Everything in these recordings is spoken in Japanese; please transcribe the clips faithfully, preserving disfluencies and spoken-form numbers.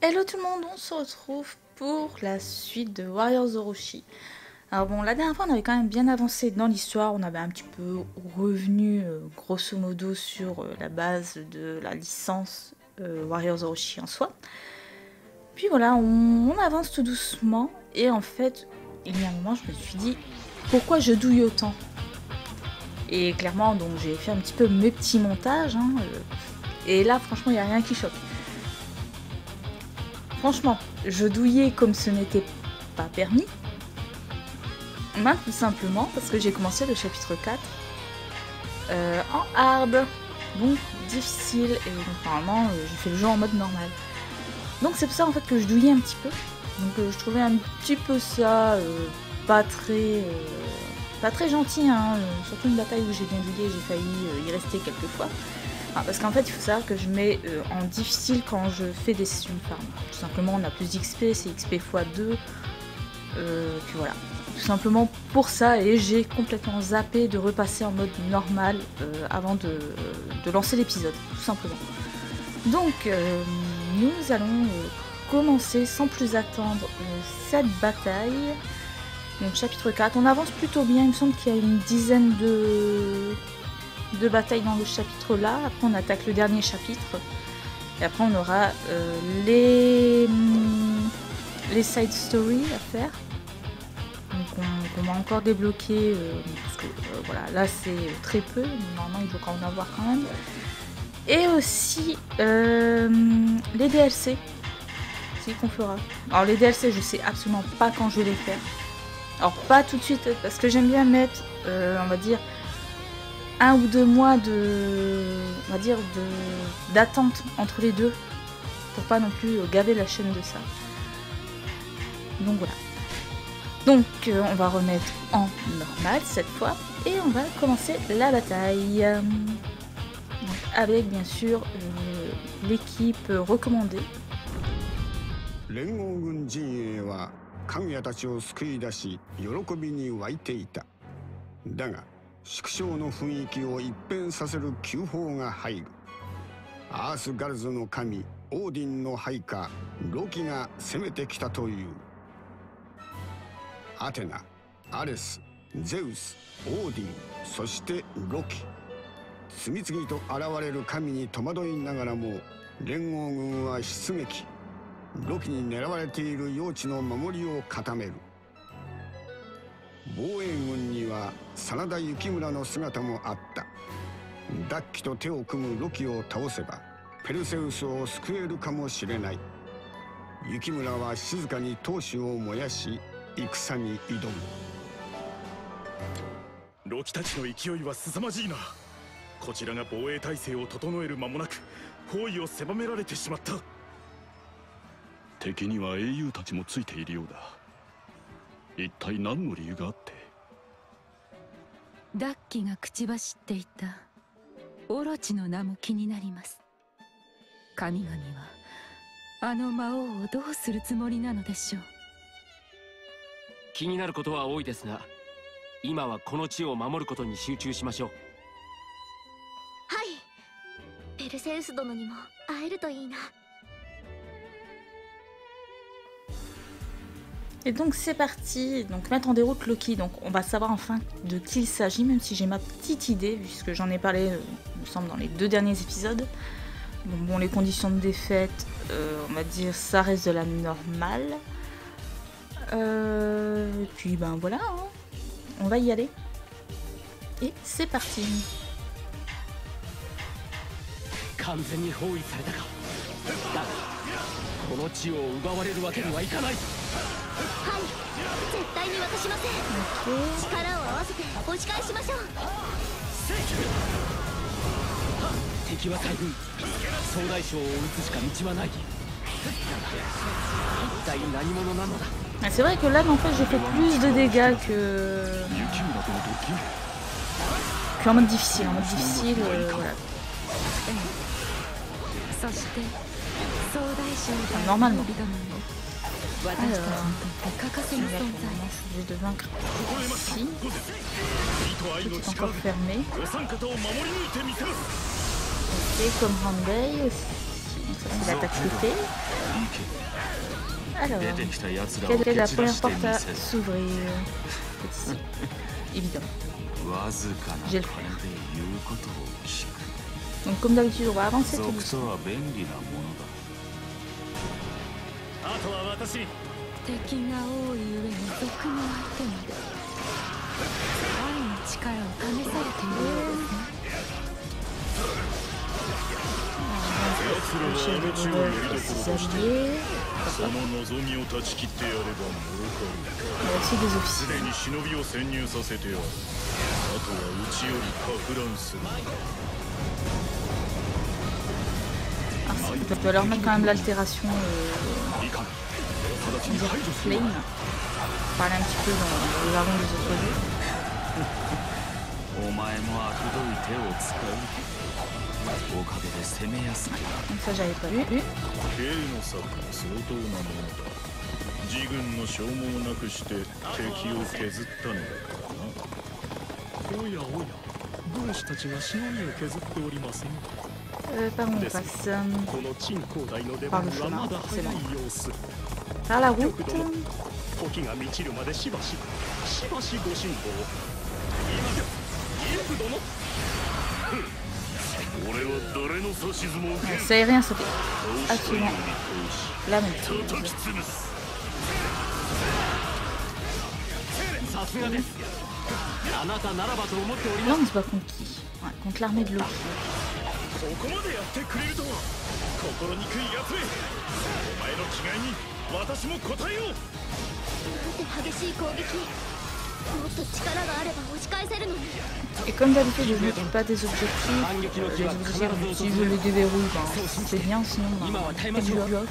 Hello tout le monde, on se retrouve pour la suite de Warriors Orochi. Alors bon, la dernière fois on avait quand même bien avancé dans l'histoire, on avait un petit peu revenu euh, grosso modo sur euh, la base de la licence euh, Warriors Orochi en soi. Puis voilà, on, on avance tout doucement et en fait, il y a un moment je me suis dit, pourquoi je douille autant? Et clairement, donc j'ai fait un petit peu mes petits montages, hein, euh, et là franchement il n'y a rien qui choque. Franchement, je douillais comme ce n'était pas permis. Ben, tout simplement parce que j'ai commencé le chapitre quatre euh, en hard, donc difficile, et donc normalement euh, j'ai fait le jeu en mode normal. Donc c'est pour ça en fait que je douillais un petit peu. Donc euh, je trouvais un petit peu ça euh, pas très euh, pas très gentil, hein. Euh, surtout une bataille où j'ai bien douillé, j'ai failli euh, y rester quelques fois. Ah, parce qu'en fait, il faut savoir que je mets euh, en difficile quand je fais des sessions de farm. Tout simplement, on a plus d'X P, c'est X P fois deux. Euh, puis voilà. Tout simplement pour ça, et j'ai complètement zappé de repasser en mode normal euh, avant de, de lancer l'épisode, tout simplement. Donc, euh, nous allons euh, commencer sans plus attendre euh, cette bataille. Donc, chapitre quatre. On avance plutôt bien, il me semble qu'il y a une dizaine de... de batailles dans le chapitre là, après on attaque le dernier chapitre, et après on aura euh, les, les side stories à faire, donc on, on va encore débloquer, euh, parce que euh, voilà, là c'est très peu, mais normalement il doit en avoir quand même, et aussi euh, les D L C, c'est qu'on fera. Alors les D L C je sais absolument pas quand je vais les faire, alors pas tout de suite, parce que j'aime bien mettre, euh, on va dire, un ou deux mois de, on va dire, de d'attente entre les deux, pour pas non plus gaver la chaîne de ça. Donc voilà. Donc euh, on va remettre en normal cette fois, et on va commencer la bataille. Donc, avec bien sûr euh, l'équipe recommandée. 連合軍陣営は神谷たちを救い出し喜びに沸いていた。だが縮小の雰囲気を一変させる急報が入る。アースガルズの神オーディンの配下ロキが攻めてきたという。アテナ、アレス、ゼウス、オーディン、そしてロキ、次々と現れる神に戸惑いながらも連合軍は出撃。ロキに狙われている用地の守りを固める。防衛軍には真田幸村の姿もあった。ダッキと手を組むロキを倒せばペルセウスを救えるかもしれない。幸村は静かに闘志を燃やし戦に挑む。 ロキたちの勢いは凄まじいな。こちらが防衛態勢を整える間もなく包囲を狭められてしまった。敵には英雄たちもついているようだ。一体何の理由があって？ ダッキが口走っていたオロチの名も気になります。神々はあの魔王をどうするつもりなのでしょう。 気になることは多いですが、今はこの地を守ることに集中しましょう。 はい、ペルセウス殿にも会えるといいな。 Et donc c'est parti, donc mettre en déroute Loki, donc on va savoir enfin de qui il s'agit, même si j'ai ma petite idée, puisque j'en ai parlé, euh, il me semble, dans les deux derniers épisodes. Donc bon, les conditions de défaite, euh, on va dire, ça reste de la normale. Euh, et puis ben voilà, hein. On va y aller. Et c'est parti. 完全に包囲されたか。だがこの地を奪われるわけにはいかない。 はい、絶対に渡しません。力を合わせて押し返しましょう。 敵は大軍、総大将を撃つしか道はない。一体何者なのだ。 C'est vrai que là, en fait, j'ai fait plus de dégâts que... qu'en mode difficile. En mode difficile, euh, voilà. Enfin, normalement. Alors, je vais de vaincre ici. Tout est encore fermé. Ok, comme Randai aussi. Donc ça c'est l'attaque côté. Alors, quelle est la première porte à s'ouvrir? Évidemment. J'ai le faire. Donc comme d'habitude, on va avancer tout doucement. 敵が多い上に毒の相手まで愛の力を試されているようですね。 奴らはあの地をやりどころとしてその望みを断ち切ってやればもろかろう。すでに忍びを潜入させてある。あとはうちよりかく乱する。 On peut leur mettre quand même l'altération euh, flame. Parler un petit peu dans le jargon des autres jeux. Donc ça j'avais pas vu. 自軍の消耗なくして敵を削ったのだからな。おやおや、軍師たちがしのぎを削っておりますね。 Euh, par où on passe euh, par le chemin, c'est bon. Par la route. Ça est rien, ça fait absolument la même chose. Là on se bat contre qui? Ouais, contre l'armée de Loki. ここまでやってくれるとは心にくいやつめ。お前の気概に私も応えよう。 なんて激しい攻撃。もっと力があれば押し返せるのに。 Et comme d'habitude, je ne pas des objectifs. Euh, les objectifs, si je les déverrouille, ben, c'est bien, sinon ben, c'est du off.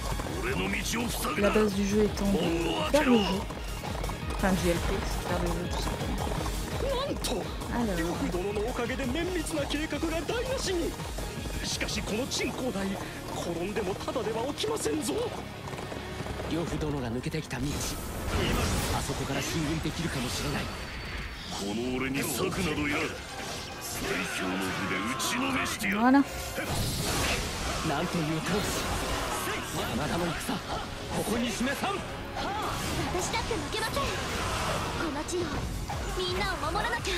La base du jeu étant de faire le jeu. Enfin, du L P, c'est faire le jeu tout simplement. Alors... しかしこの鎮光台転んでもただでは起きませんぞ。 呂布殿が抜けてきた道、あそこから進軍できるかもしれない。 この俺に策などいらん。最強の筆打ちのめしてやる。 Voilà. なんという闘志。真田の戦、ここに示さん。 私だって負けません。この地のみんなを守らなきゃ。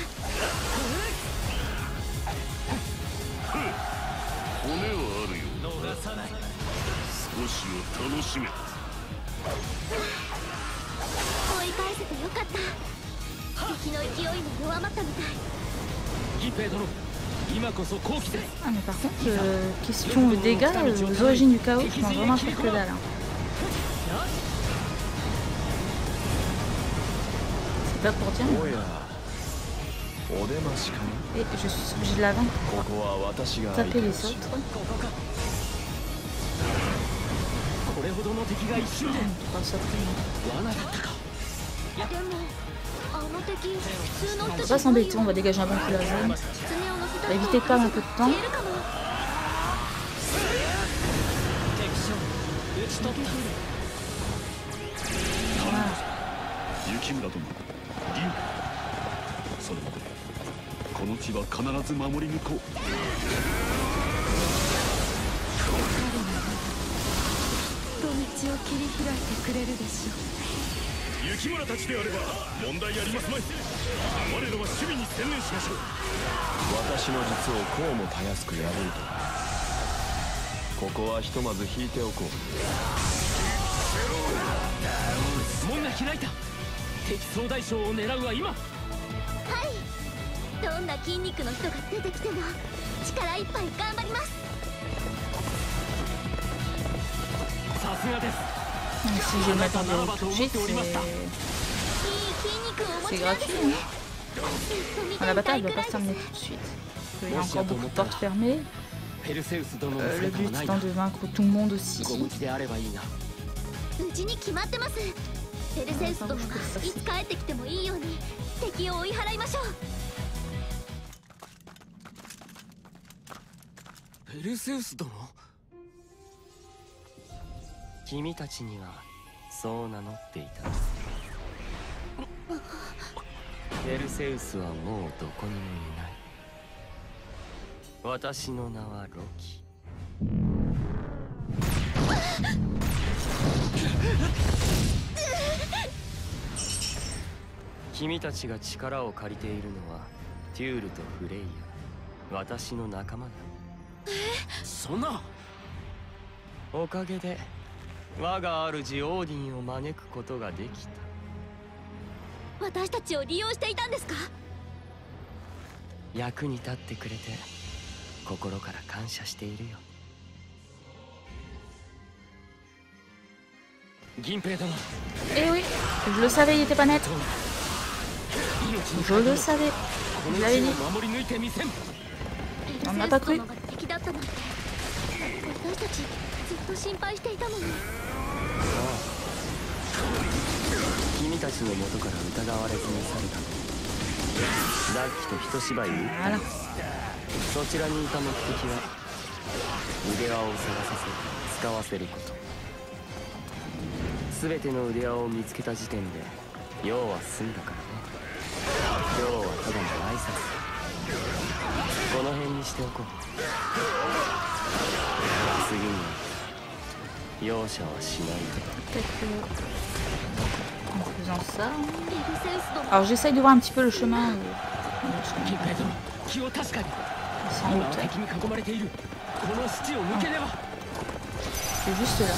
骨はあるようだ。少しを楽しめ。 追い返せてよかった。敵の勢いも弱まったみたい。 義兵殿、今こそ好機です。 Ah mais par contre, euh, question de dégâts, euh, aux origines du chaos, je m'en vraiment faire que dalle. Hein. C'est pas pour dire. Et je suis obligé de la vaincre pour taper les autres. これほどの敵が一瞬で Pas ça plus. 罠だったか。 でもあの敵普通の On 人 va じゃ pas s'embêter, on va dégager un bon coup la zone. 爪を乗せ On た va éviter de perdre un peu de temps. 消えるかも。 敵将討ち取った。 雪村殿、銀それまでこの地は必ず守り抜こう。 道を切り開いてくれるでしょう。 雪村たちであれば問題ありますまい。我らは守備に専念しましょう。 私の術をこうもたやすく破ると。ここはひとまず引いておこう。 門が開いた。敵総大将を狙うは今。 はい、どんな筋肉の人が出てきても力いっぱい頑張ります。 さすがです。 Si je m'attendais tout de suite, c'est gratuit. Hein. La bataille ne va pas se terminer tout de suite. Il y a encore beaucoup de portes fermées. Euh, le but étant de vaincre tout le monde aussi. うちに決まってます。ペルセウス殿がいつ帰ってきてもいいように敵を追い払いましょう。 ペルセウス殿、君たちにはそう名乗っていた。ペルセウスはもうどこにもいない。私の名はロキ。 君たちが力を借りているのはテュールとフレイヤ、私の仲間だ。 そんな。 おかげで我が主オーディンを招くことができた。 私たちを利用していたんですか？ 役に立ってくれて心から感謝しているよ。 銀平殿。 Eh oui, je le savais, il était pas net. Je le savais. Je l'avais dit. On n'a pas cru. 敵だったなんて私たちずっと心配していたのに。 君たちの元から疑われずに去るためダッキと一芝居打ったの。そちらにいた目的は腕輪を探させ使わせること。全ての腕輪を見つけた時点で用は済んだからね。今日はただの挨拶。この辺にしておこう。次に容赦はしないで。 En faisant ça. Alors j'essaye de voir un petit peu le chemin. Sans route. C'est juste là.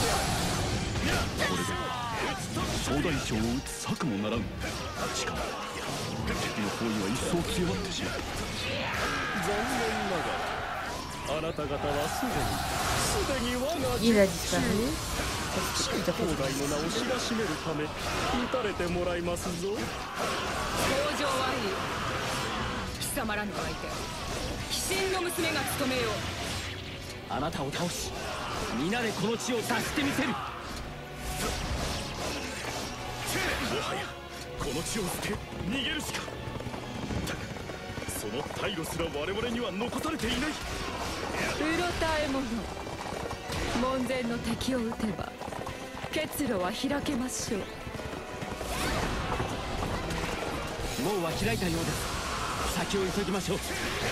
総大将を撃つ策もならん。しかも敵の方には一層強まってしまう。残念ながらあなた方はすでにすでに我が Il a disparu. 東大の名を知らしめるため撃たれてもらいますぞ。 北条はいい。貴様らの相手鬼神の娘が務めよう。 あなたを倒し皆でこの地を脱してみせる。もはやこの地を捨て逃げるしか。だがその退路すら我々には残されていない。 うろたえ者、門前の敵を撃てば結路は開けましょう。 門は開いたようです。先を急ぎましょう。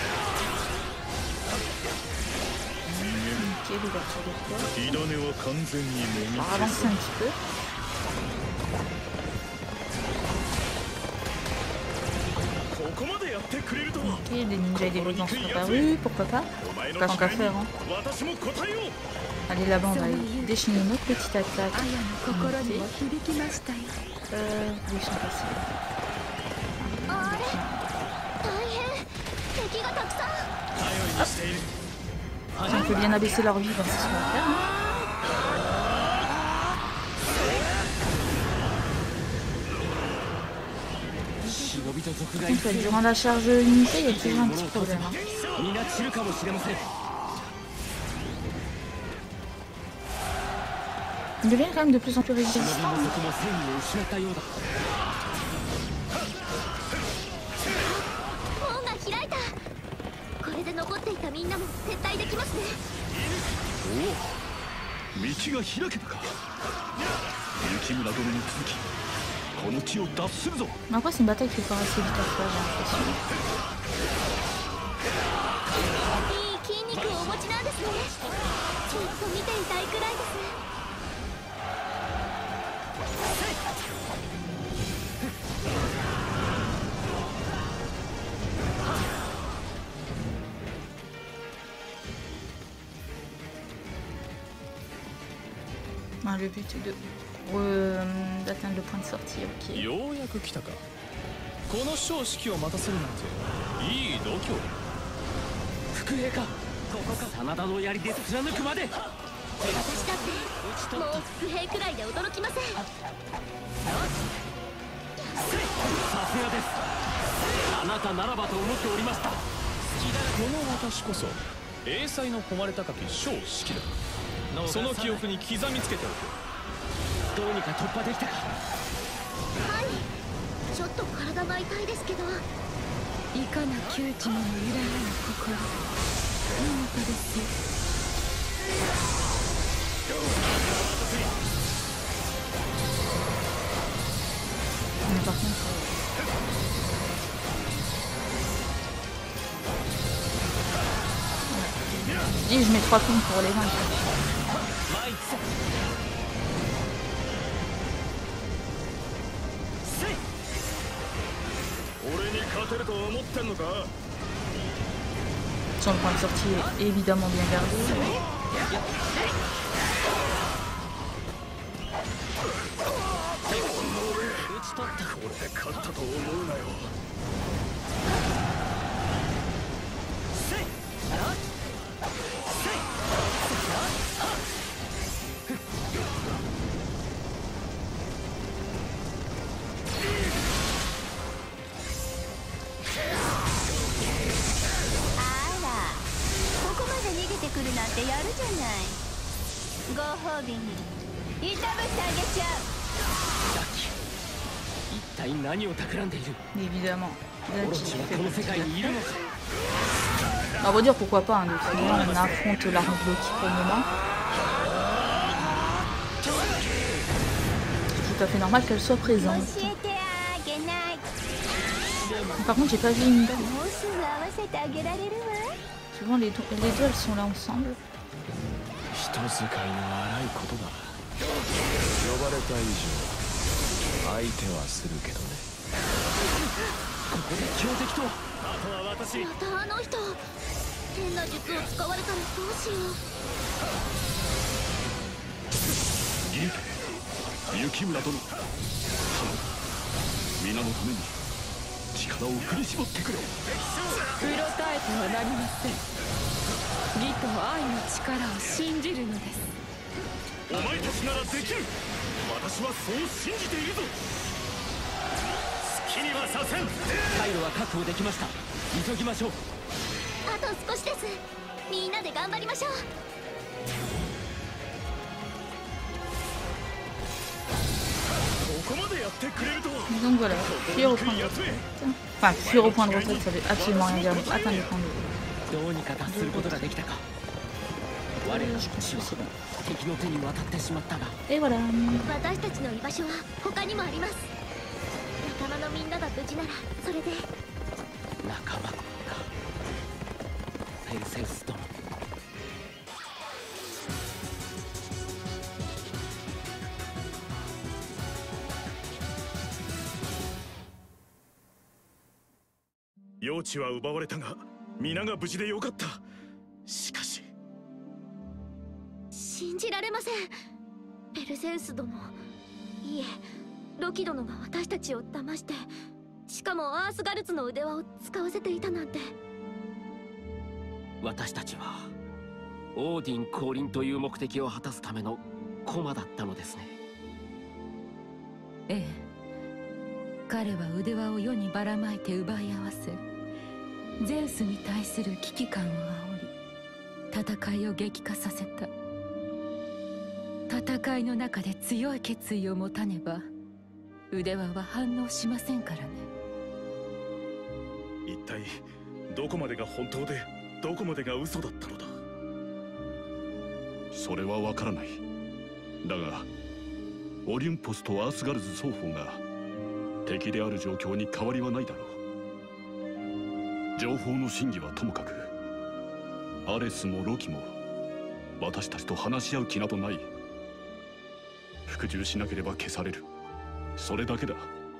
火種は完全にもみ消された。ここまでやってくれるとは。 Ok, des ninjas et des brigands sont apparus, pourquoi pas? Pas tant qu'à faire, hein. Allez, là-bas, on va aller déchaîner notre petite attaque. Euh, où ils sont passés? Hop. Si on peut bien abaisser leur vie, ben c'est ce qu'on va faire. Hein. En fait, durant la charge limitée, il y a toujours un petit problème. Hein. Il devient quand même de plus en plus résistant. Hein. 残っていたみんなも撤退できますね。 おお、道が開けたか。雪村殿に続きこの地を脱するぞ。 Après c'est une bataille qui fait assez vite à faire, j'ai l'impression. いい筋肉をお持ちなんですね。ちょっと見ていたいくらいです。 Ah, le but est de euh, d'atteindre le point de sortie, ok. ようやく来たか。この小式を待たせるなんていい度胸。 副兵か。ここか。真田の槍で貫くまで。 私だってもう副兵くらいで驚きません。 さすがです。あなたならばと思っておりました。この私こそ英才の誉れ高き小式だ。 その記憶に刻みつけておく。 どうにか突破できたか。 はい、ちょっと体が痛いですけど。 いかな窮地にも揺らがぬ心、見事ですよ。 Par contre, et je mets trois tombes pour les vaincre. Son point de sortie est évidemment bien gardé. Évidemment. On va dire pourquoi pas, hein, de toute façon, on affronte l'armée de Loki pour le moment. C'est tout à fait normal qu'elle soit présente. Par contre, j'ai pas vu une dame. Souvent, les deux, les deux, elles sont là ensemble. Donc voilà, fuir au point de retraite. Enfin, fuir au point de retraite, ça veut absolument rien dire. Atteindre le point de retraite. Et voilà. ゼウスに対する危機感を煽り、戦いを激化させた。戦いの中で強い決意を持たねば、腕輪は反応しませんからね。 一体どこまでが本当で、どこまでが嘘だったのだ。それはわからない。だが、オリュンポスとアースガルズ双方が敵である状況に変わりはないだろう。情報の真偽はともかく、アレスもロキも私たちと話し合う気などない。服従しなければ消される、それだけだ。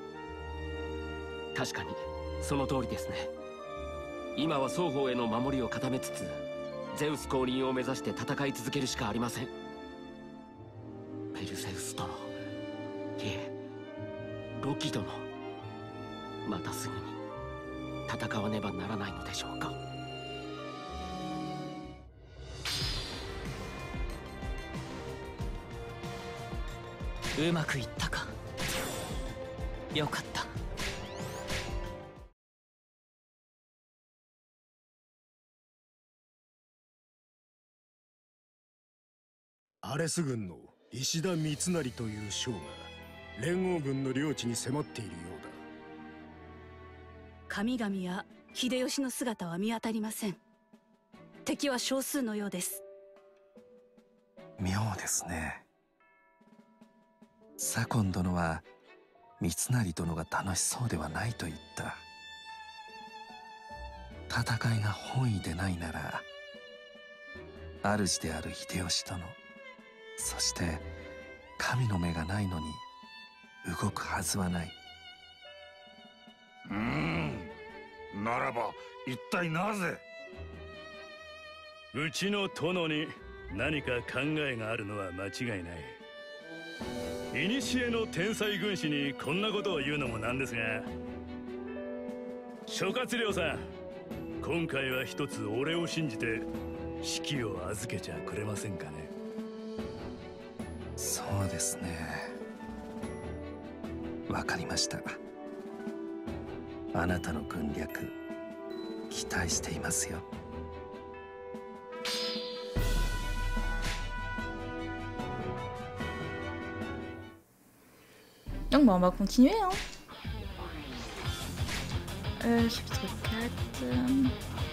確かにその通りですね。今は双方への守りを固めつつ、ゼウス降臨を目指して戦い続けるしかありません。ペルセウス殿、いえロキ殿、またすぐに戦わねばならないのでしょうか。 うまくいったか。よかった。 アレス軍の石田三成という将が連合軍の領地に迫っているようだ。 神々や秀吉の姿は見当たりません。敵は少数のようです。 妙ですね。左近殿は三成殿が楽しそうではないと言った。戦いが本意でないなら、主である秀吉殿、そして神の目がないのに動くはずはない。 うーん、 ならば一体なぜ？ うちの殿に何か考えがあるのは間違いない。古の天才軍師にこんなことを言うのもなんですが、諸葛亮さん、今回は一つ俺を信じて指揮を預けちゃくれませんかね。 そうですね、わかりました。あなたの軍略期待していますよ。 Donc bon, on va continuer, hein. Euh, chapitre quatre. Euh...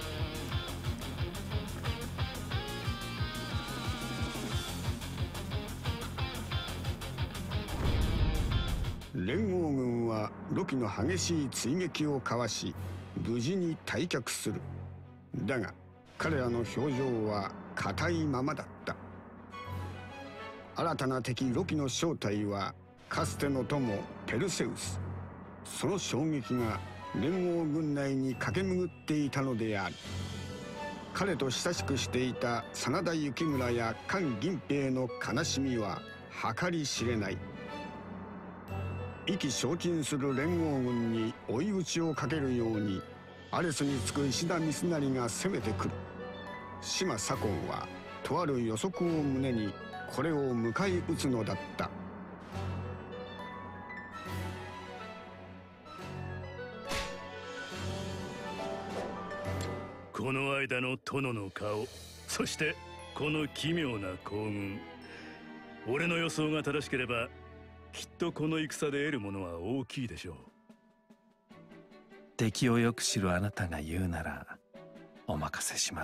連合軍はロキの激しい追撃をかわし無事に退却する。だが彼らの表情は硬いままだった。新たな敵ロキの正体はかつての友ペルセウス。その衝撃が連合軍内に駆け巡っていたのである。彼と親しくしていた真田幸村や菅銀平の悲しみは計り知れない。意気消沈する連合軍に追い打ちをかけるようにアレスにつく石田三成が攻めてくる。島左近はとある予測を胸にこれを迎え撃つのだった。 この間の殿の顔、そしてこの奇妙な行軍、俺の予想が正しければきっとこの戦で得るものは大きいでしょう。 敵をよく知るあなたが言うならお任せします。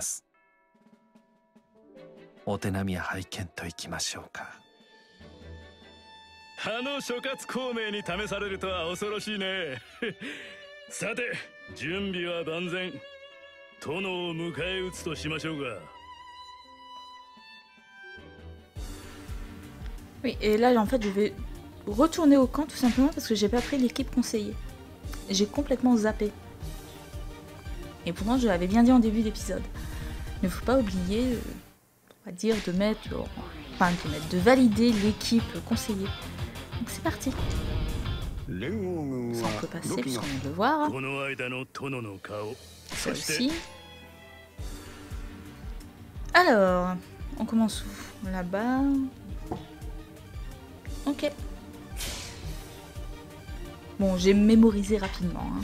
お手並み拝見といきましょうか。 あの諸葛孔明に試されるとは恐ろしいね。さて準備は万全。殿を迎え撃つとしましょうか。 Oui, et là en fait je vais retourner au camp tout simplement parce que j'ai pas pris l'équipe conseillée. J'ai complètement zappé. Et pourtant je l'avais bien dit en début d'épisode. Il ne faut pas oublier, euh, on va dire, de mettre, enfin de mettre, de valider l'équipe conseillée. Donc c'est parti. Ça on peut passer puisqu'on vient de le voir. Celle-ci. Alors, on commence où? Là-bas. Ok. Bon, j'ai mémorisé rapidement. Hein.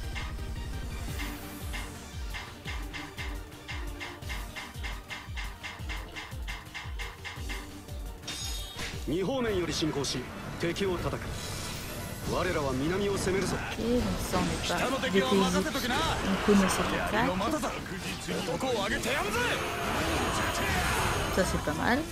Ok, donc ça on n'est pas dépaysé, on connaît cette attaque. Ça c'est pas mal.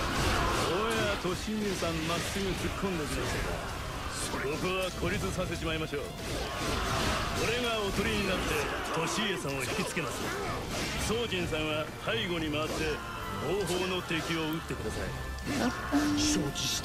ここは孤立させちまいましょう。俺がおとりになって利家さんを引きつけます。宗人さんは背後に回って後方の敵を撃ってください。承知した。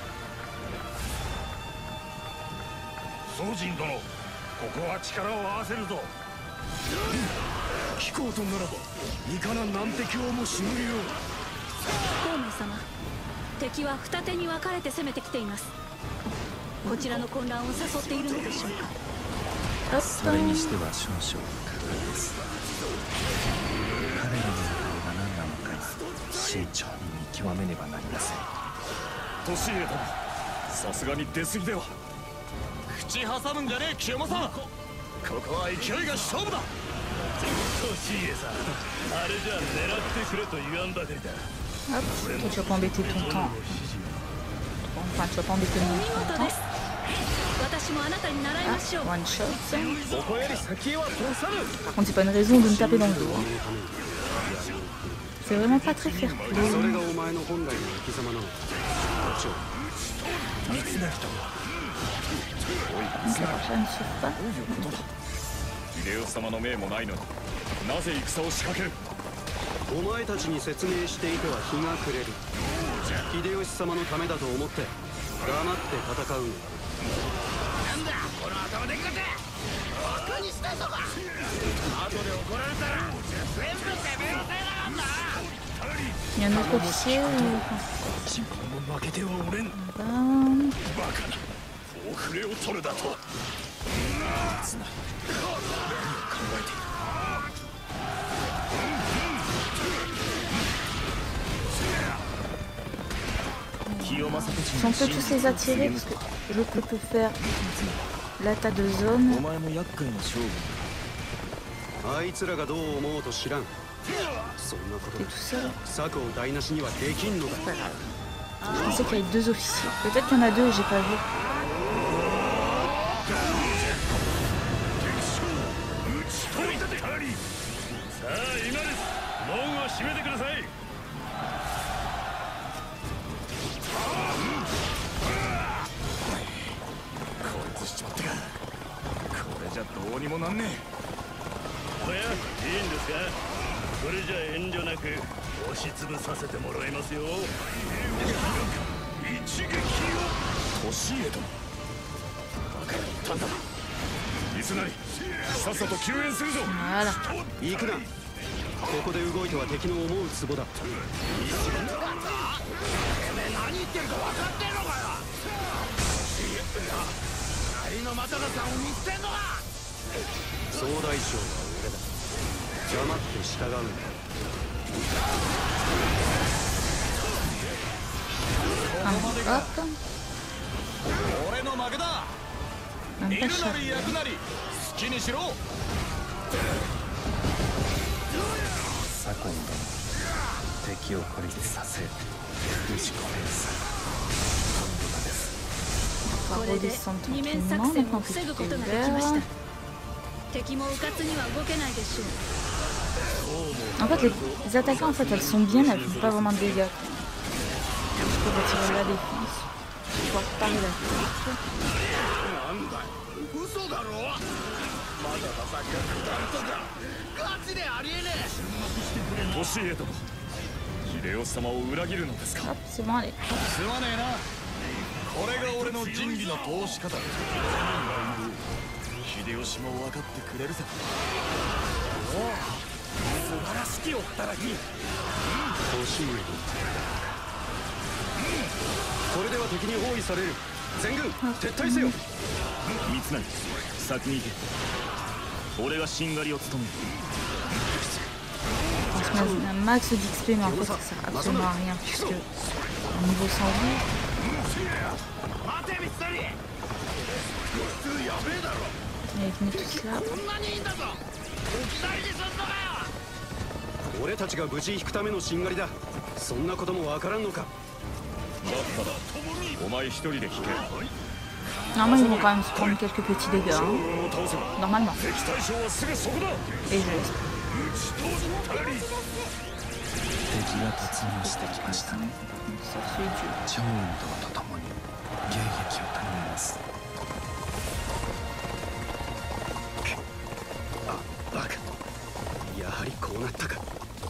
宗人殿、ここは力を合わせるぞ。 聞こうとならばいかな難敵をもしのぎよう。 孔明様、敵は二手に分かれて攻めてきています。こちらの混乱を誘っているのでしょうか。 それにしては少々過酷です。彼らの狙いが何なのか慎重に見極めねばなりません。 利家殿、さすがに出過ぎでは。口挟むんじゃねえ清正。ここは勢いが勝負だ。 利家さん、あれじゃ狙ってくれと言わんばかりだ。 Hop, tu vas pas embêter ton temps. Enfin, tu vas pas embêter mon temps. Ah, one shot. Par contre, c'est pas une raison de me taper dans le dos. Hein. C'est vraiment pas très fair play. Donc la prochaine ne sauve pas. お前たちに説明していては日が暮れる。秀吉様のためだと思って黙って戦うのだ。なんだこの頭でっかてバカにしたぞか。 Il y a un autre officier ou... Si on peut tous les attirer, parce que l'autre peut faire l'attaque de zone. T'es tout seul. Je pensais qu'il y avait deux officiers. Peut-être qu'il y en a deux et j'ai pas vu. じゃどうにもなんねえ。おや、いいんですか。それじゃ遠慮なく押しつぶさせてもらいますよ。一撃を年へと。バカな言ったんだ。いつなりさっさと救援するぞ。 行くな。ここで動いては敵の思うツボだ。てめえ何言ってるか分かってんのかよ。仮のマタラさんを見捨てんのか。総大将は俺だ。邪魔って従うんだ。俺の負けだ。煮るなり焼くなり好きにしろ。 左近殿、敵を孤立させ封じ込めるさ。 これで二面作戦を防ぐことができました。敵もうかつには動けないでしょう。 En fait, les, les attaquants, en fait, elles sont bien, elles font pas vraiment de dégâts. Je peux retirer la défense. Je peux réparer la défense. あ、c'est bon, allez. これが俺の仁義の通し方だ。秀吉も分かってくれるさ。おお、素晴らしきお働き。年上。これでは敵に包囲される。全軍撤退せよ。三成、先に行け。俺がしんがりを務める。 Un max d'X P, mais en fait ça sert absolument à rien puisque au niveau cent vie. Et venez tous là. 俺たちが無事引くためのしんがりだ。そんなこともわからんのか。 お前一人で引け。 Normalement, ils vont quand même se prendre quelques petits dégâts. Hein. Normalement. Et je laisse. 敵が突入してきましたね。超運動とともに迎撃を頼みます。 あ、バカ。やはりこうなったか。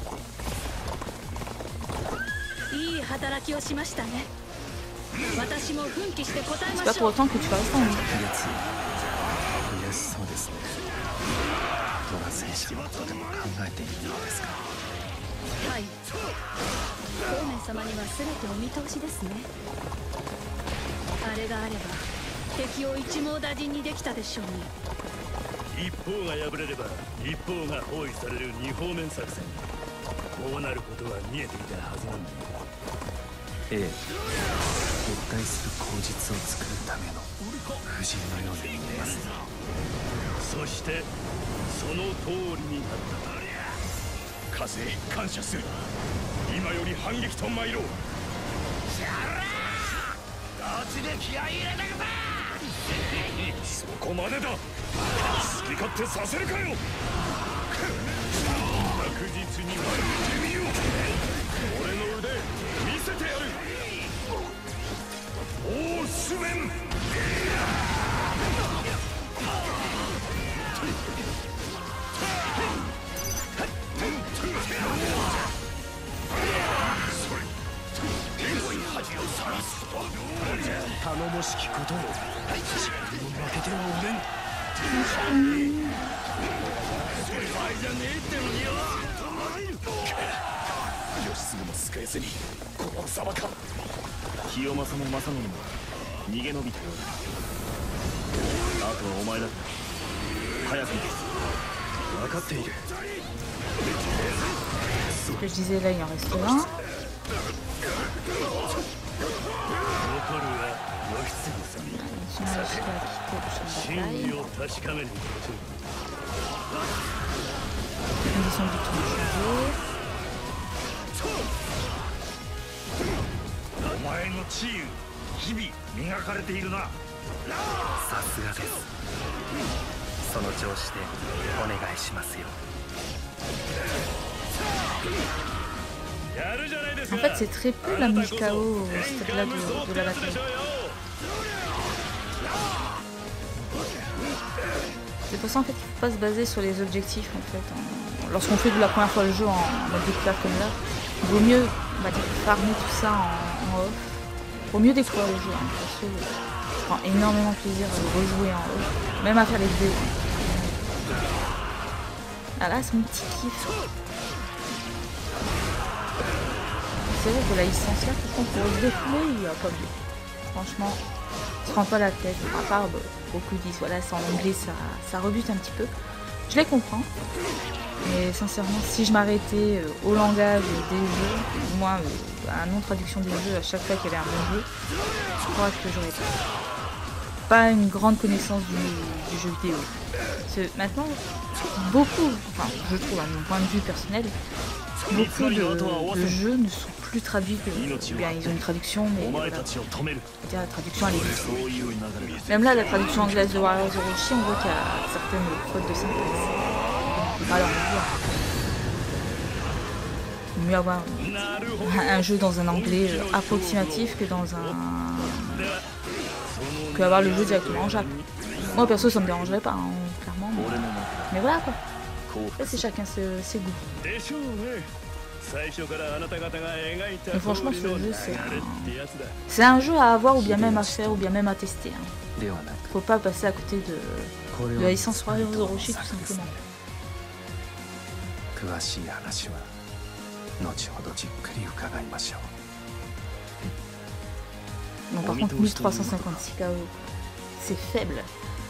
いい働きをしましたね。私も奮起して答えましょう。 C'est pas pour autant que tu vas rester en vie. 悔しそうですね。ドラ戦車のことでも考えているのですか。 はい。孔明様には全てお見通しですね。あれがあれば敵を一網打尽にできたでしょうね。 一方が敗れれば一方が包囲される二方面作戦。こうなることは見えていたはずなんだ。 ええ、撤退する口実を作るための布陣のように見えますね。 そしてその通りになった。加勢感謝する。今より反撃と参ろう。しゃらー、ガチで気合い入れてくぜ。そこまでだ。好き勝手させるかよ。確実に割ってみよう。俺の腕見せてやる。オースメン。頼もしきことを自分も負けてはおれん。 じゃねえってのによ。 義継も救えずにこのざまか。 清正も正則も逃げ延びたようだ。あとはお前だ。早く行け。分かっている。 Ce que je disais là, il en reste un. Son mage qui a quitté le champ de bataille. Les conditions du tour ont changé. お前の治癒、日々磨かれているな。 さすがです。その調子でお願いしますよ。 En fait, c'est très peu la musique K O au stade-là de, de la bataille. C'est pour ça en fait qu'il ne faut pas se baser sur les objectifs en fait. En... Lorsqu'on fait de la première fois le jeu en, en mode découverte comme là, il vaut mieux on va dire, farmer tout ça en, en off. Il vaut mieux découvrir le jeu. Hein, parce que je prends énormément de plaisir à rejouer en off, même à faire les vidéos. Ah là, c'est mon petit kiff. C'est vrai que la licence là, pour se défouler, il n'y a pas mieux. Franchement, on se prend pas la tête. À part, bah, beaucoup disent, voilà, c'est en anglais, ça, ça rebute un petit peu. Je les comprends. Mais sincèrement, si je m'arrêtais euh, au langage des jeux, ou moins euh, à la non-traduction des jeux à chaque fois qu'il y avait un bon jeu, je crois que j'aurais pas une grande connaissance du, du jeu vidéo. Parce que maintenant, beaucoup, enfin, je trouve, à mon point de vue personnel, beaucoup de, de jeux ne sont plus traduits que... Bien, ils ont une traduction, mais voilà. C'est-à-dire la traduction, elle est vite. Même là, la traduction anglaise de Warriors Orochi, on voit qu'il y a certaines fautes de syntaxe. Alors, il vaut mieux avoir un jeu dans un anglais approximatif que dans un... que avoir le jeu directement en japonais. Moi, perso, ça me dérangerait pas, hein, clairement. Mais, mais voilà, quoi. Là, c'est chacun ses, ses goûts. Mais franchement, ce jeu, c'est un... c'est un jeu à avoir ou bien même à faire ou bien même à tester. Hein. Faut pas passer à côté de, de la licence Warriors Orochi, tout simplement. Bon, par contre, mille trois cent cinquante-six K O, c'est faible.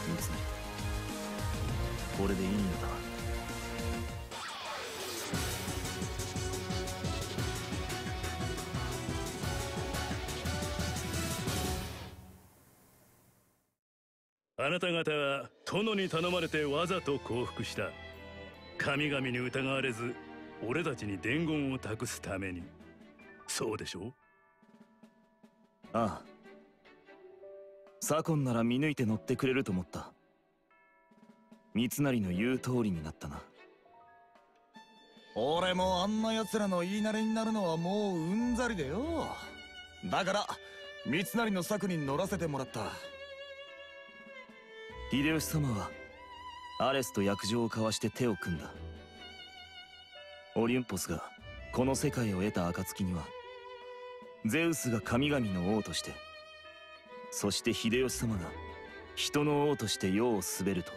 あなた方は殿に頼まれてわざと降伏した。神々に疑われず俺たちに伝言を託すために。そうでしょう？ ああ。左近なら見抜いて乗ってくれると思った。三成の言う通りになったな。 俺もあんな奴らの言いなりになるのはもううんざりでよ。だから三成の策に乗らせてもらった。 秀吉様はアレスと約定を交わして手を組んだ。オリュンポスがこの世界を得た暁にはゼウスが神々の王として、そして秀吉様が人の王として世を統べると。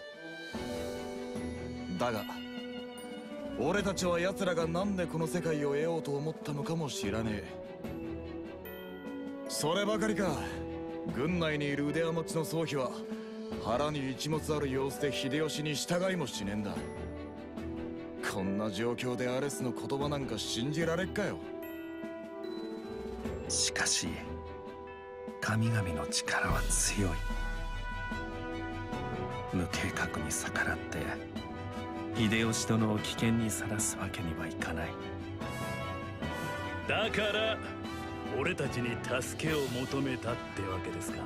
だが俺たちは奴らがなんでこの世界を得ようと思ったのかも知らねえ。そればかりか、軍内にいる腕輪持ちの宗妃は腹に一物ある様子で秀吉に従いもしねえんだ。こんな状況でアレスの言葉なんか信じられっかよ。 しかし神々の力は強い。無計画に逆らって秀吉殿を危険にさらすわけにはいかない。 だから俺たちに助けを求めたってわけですか。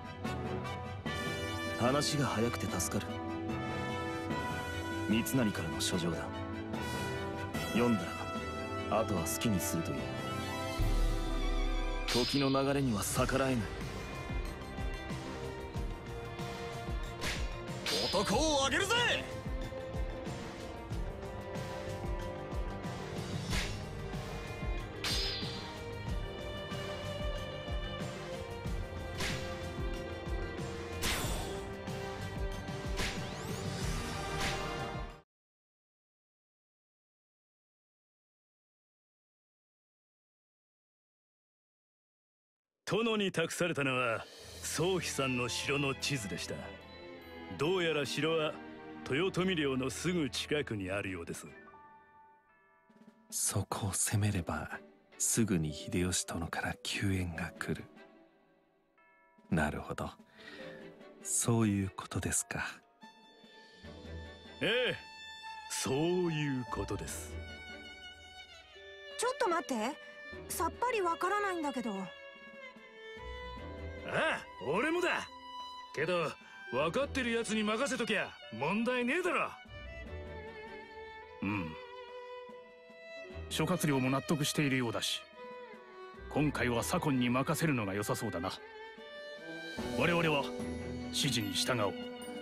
話が早くて助かる。三成からの書状だ。読んだらあとは好きにするという。時の流れには逆らえない。 男をあげるぜ。 殿に託されたのは宗妃さんの城の地図でした。どうやら城は豊臣領のすぐ近くにあるようです。 そこを攻めればすぐに秀吉殿から救援が来る。なるほど、そういうことですか。 ええ、そういうことです。 ちょっと待って、さっぱりわからないんだけど。ああ、俺もだ。けど分かってるやつに任せときゃ問題ねえだろ。 うん、諸葛亮も納得しているようだし、今回は左近に任せるのが良さそうだな。我々は指示に従おう。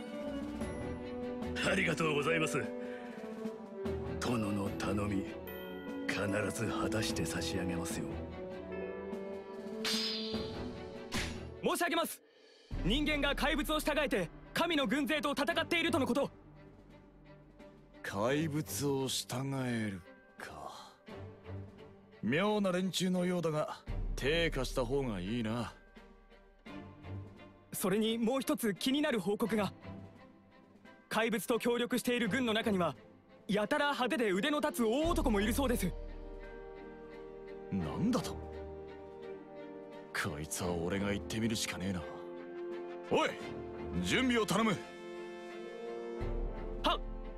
ありがとうございます。殿の頼み必ず果たして差し上げますよ。 申し上げます。人間が怪物を従えて神の軍勢と戦っているとのこと。 怪物を従えるか。妙な連中のようだが手貸した方がいいな。 それにもう一つ気になる報告が。怪物と協力している軍の中にはやたら派手で腕の立つ大男もいるそうです。 なんだと。こいつは俺が行ってみるしかねえな。おい、準備を頼む。 はっ。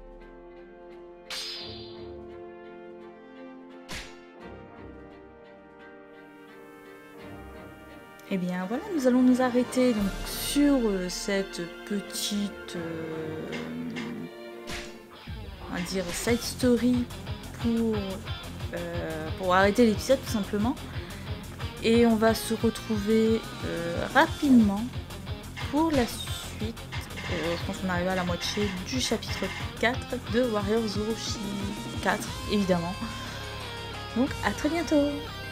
Eh bien voilà, nous allons nous arrêter donc sur euh, cette petite, euh, on va dire, side story pour, euh, pour arrêter l'épisode tout simplement. Et on va se retrouver euh, rapidement pour la suite. Euh, je pense qu'on arrive à la moitié du chapitre quatre de Warriors Orochi quatre, évidemment. Donc à très bientôt!